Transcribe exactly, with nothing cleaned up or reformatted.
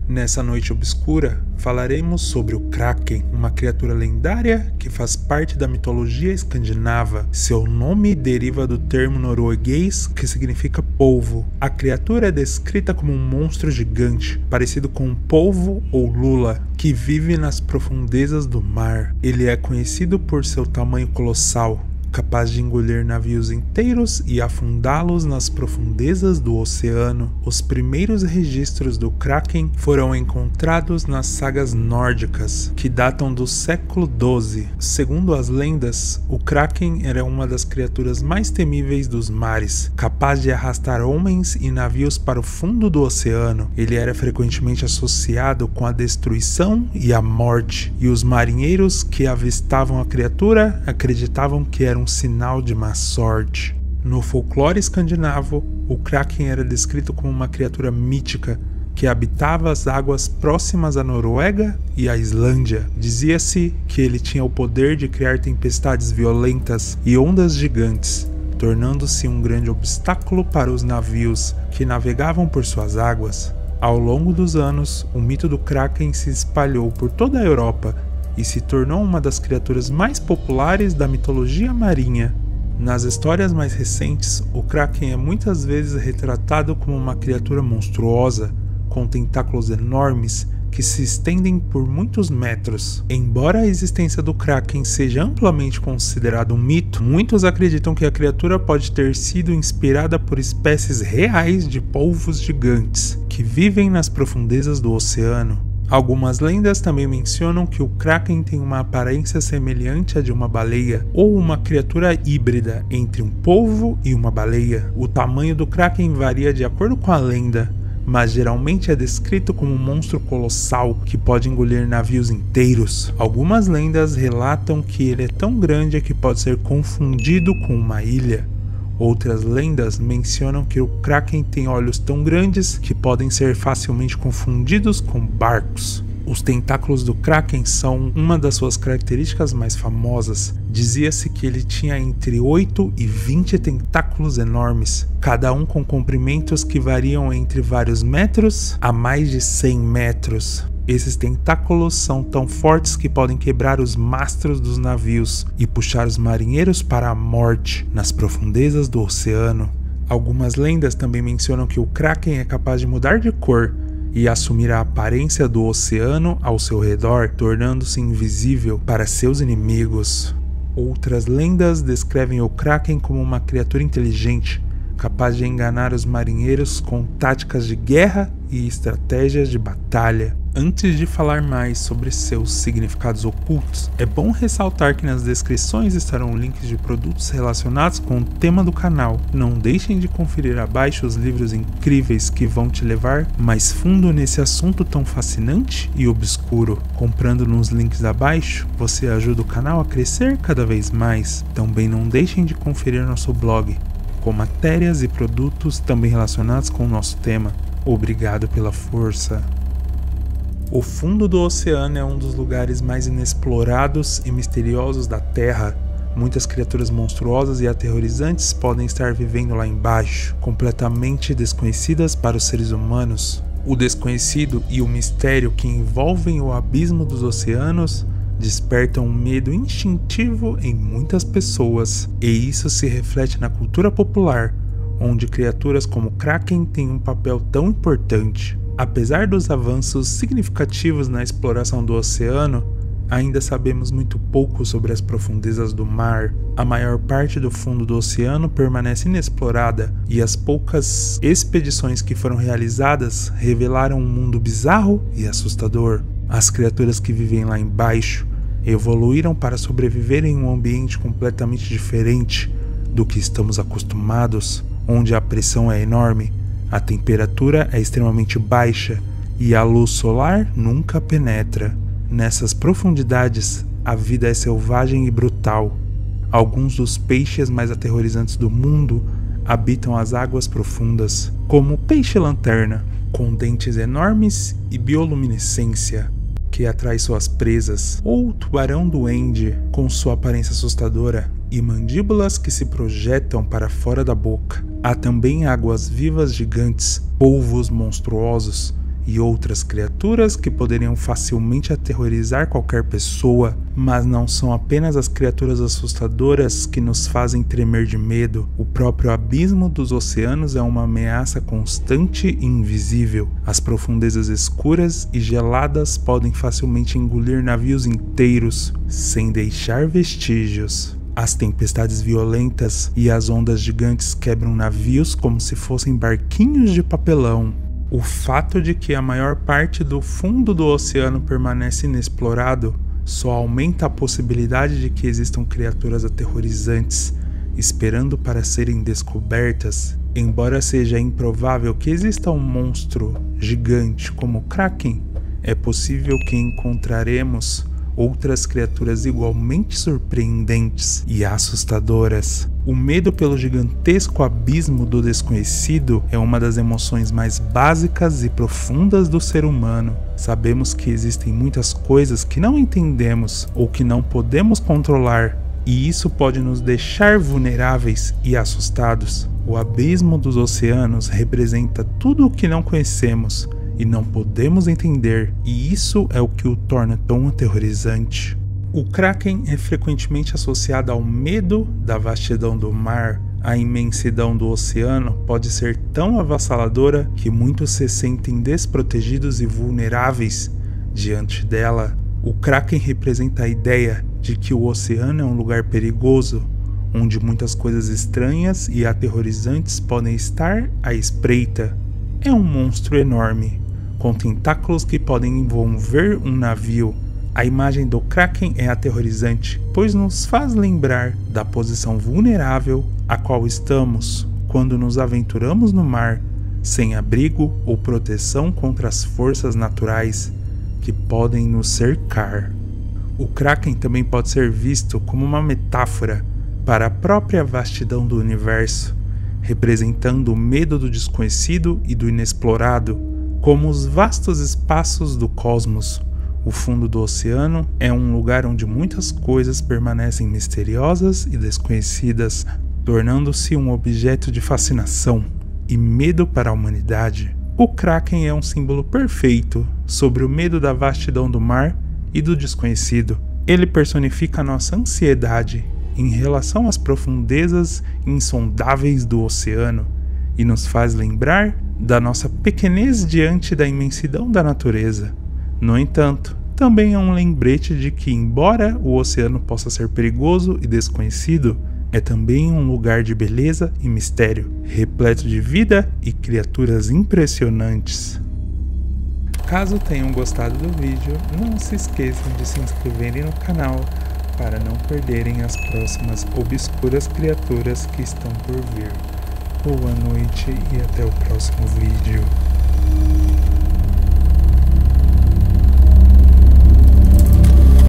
Nessa noite obscura, falaremos sobre o Kraken, uma criatura lendária que faz parte da mitologia escandinava. Seu nome deriva do termo norueguês que significa polvo. A criatura é descrita como um monstro gigante, parecido com um polvo ou lula, que vive nas profundezas do mar. Ele é conhecido por seu tamanho colossal, capaz de engolir navios inteiros e afundá-los nas profundezas do oceano. Os primeiros registros do Kraken foram encontrados nas sagas nórdicas, que datam do século doze. Segundo as lendas, o Kraken era uma das criaturas mais temíveis dos mares, capaz de arrastar homens e navios para o fundo do oceano. Ele era frequentemente associado com a destruição e a morte, e os marinheiros que avistavam a criatura acreditavam que era um sinal de má sorte. No folclore escandinavo, o Kraken era descrito como uma criatura mítica que habitava as águas próximas à Noruega e à Islândia. Dizia-se que ele tinha o poder de criar tempestades violentas e ondas gigantes, tornando-se um grande obstáculo para os navios que navegavam por suas águas. Ao longo dos anos, o mito do Kraken se espalhou por toda a Europa e se tornou uma das criaturas mais populares da mitologia marinha. Nas histórias mais recentes, o Kraken é muitas vezes retratado como uma criatura monstruosa, com tentáculos enormes que se estendem por muitos metros. Embora a existência do Kraken seja amplamente considerado um mito, muitos acreditam que a criatura pode ter sido inspirada por espécies reais de polvos gigantes, que vivem nas profundezas do oceano. Algumas lendas também mencionam que o Kraken tem uma aparência semelhante à de uma baleia, ou uma criatura híbrida entre um polvo e uma baleia. O tamanho do Kraken varia de acordo com a lenda, mas geralmente é descrito como um monstro colossal que pode engolir navios inteiros. Algumas lendas relatam que ele é tão grande que pode ser confundido com uma ilha. Outras lendas mencionam que o Kraken tem olhos tão grandes que podem ser facilmente confundidos com barcos. Os tentáculos do Kraken são uma das suas características mais famosas. Dizia-se que ele tinha entre oito e vinte tentáculos enormes, cada um com comprimentos que variam entre vários metros a mais de cem metros. Esses tentáculos são tão fortes que podem quebrar os mastros dos navios e puxar os marinheiros para a morte nas profundezas do oceano. Algumas lendas também mencionam que o Kraken é capaz de mudar de cor e assumir a aparência do oceano ao seu redor, tornando-se invisível para seus inimigos. Outras lendas descrevem o Kraken como uma criatura inteligente, capaz de enganar os marinheiros com táticas de guerra e estratégias de batalha. Antes de falar mais sobre seus significados ocultos, é bom ressaltar que nas descrições estarão links de produtos relacionados com o tema do canal. Não deixem de conferir abaixo os livros incríveis que vão te levar mais fundo nesse assunto tão fascinante e obscuro. Comprando nos links abaixo, você ajuda o canal a crescer cada vez mais. Também não deixem de conferir nosso blog, com matérias e produtos também relacionados com o nosso tema. Obrigado pela força. O fundo do oceano é um dos lugares mais inexplorados e misteriosos da Terra. Muitas criaturas monstruosas e aterrorizantes podem estar vivendo lá embaixo, completamente desconhecidas para os seres humanos. O desconhecido e o mistério que envolvem o abismo dos oceanos despertam um medo instintivo em muitas pessoas, e isso se reflete na cultura popular, onde criaturas como Kraken têm um papel tão importante. Apesar dos avanços significativos na exploração do oceano, ainda sabemos muito pouco sobre as profundezas do mar. A maior parte do fundo do oceano permanece inexplorada, e as poucas expedições que foram realizadas revelaram um mundo bizarro e assustador. As criaturas que vivem lá embaixo evoluíram para sobreviver em um ambiente completamente diferente do que estamos acostumados, onde a pressão é enorme, a temperatura é extremamente baixa e a luz solar nunca penetra. Nessas profundidades, a vida é selvagem e brutal. Alguns dos peixes mais aterrorizantes do mundo habitam as águas profundas, como o peixe-lanterna, com dentes enormes e bioluminescência, que atrai suas presas, ou o tubarão-duende, com sua aparência assustadora e mandíbulas que se projetam para fora da boca. Há também águas-vivas gigantes, polvos monstruosos e outras criaturas que poderiam facilmente aterrorizar qualquer pessoa, mas não são apenas as criaturas assustadoras que nos fazem tremer de medo. O próprio abismo dos oceanos é uma ameaça constante e invisível. As profundezas escuras e geladas podem facilmente engolir navios inteiros, sem deixar vestígios. As tempestades violentas e as ondas gigantes quebram navios como se fossem barquinhos de papelão. O fato de que a maior parte do fundo do oceano permanece inexplorado só aumenta a possibilidade de que existam criaturas aterrorizantes esperando para serem descobertas. Embora seja improvável que exista um monstro gigante como o Kraken, é possível que encontraremos outras criaturas igualmente surpreendentes e assustadoras. O medo pelo gigantesco abismo do desconhecido é uma das emoções mais básicas e profundas do ser humano. Sabemos que existem muitas coisas que não entendemos ou que não podemos controlar, e isso pode nos deixar vulneráveis e assustados. O abismo dos oceanos representa tudo o que não conhecemos e não podemos entender, e isso é o que o torna tão aterrorizante. O Kraken é frequentemente associado ao medo da vastidão do mar. A imensidão do oceano pode ser tão avassaladora que muitos se sentem desprotegidos e vulneráveis diante dela. O Kraken representa a ideia de que o oceano é um lugar perigoso, onde muitas coisas estranhas e aterrorizantes podem estar à espreita. É um monstro enorme, com tentáculos que podem envolver um navio. A imagem do Kraken é aterrorizante, pois nos faz lembrar da posição vulnerável a qual estamos quando nos aventuramos no mar, sem abrigo ou proteção contra as forças naturais que podem nos cercar. O Kraken também pode ser visto como uma metáfora para a própria vastidão do universo, representando o medo do desconhecido e do inexplorado, como os vastos espaços do cosmos. O fundo do oceano é um lugar onde muitas coisas permanecem misteriosas e desconhecidas, tornando-se um objeto de fascinação e medo para a humanidade. O Kraken é um símbolo perfeito sobre o medo da vastidão do mar e do desconhecido. Ele personifica a nossa ansiedade em relação às profundezas insondáveis do oceano e nos faz lembrar da nossa pequenez diante da imensidão da natureza. No entanto, também é um lembrete de que, embora o oceano possa ser perigoso e desconhecido, é também um lugar de beleza e mistério, repleto de vida e criaturas impressionantes. Caso tenham gostado do vídeo, não se esqueçam de se inscreverem no canal para não perderem as próximas obscuras criaturas que estão por vir. Boa noite e até o próximo vídeo.